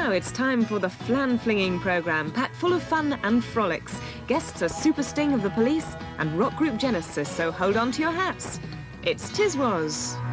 Now it's time for the flan-flinging programme, packed full of fun and frolics. Guests are Super Sting of the Police and rock group Genesis, so hold on to your hats. It's TISWAS.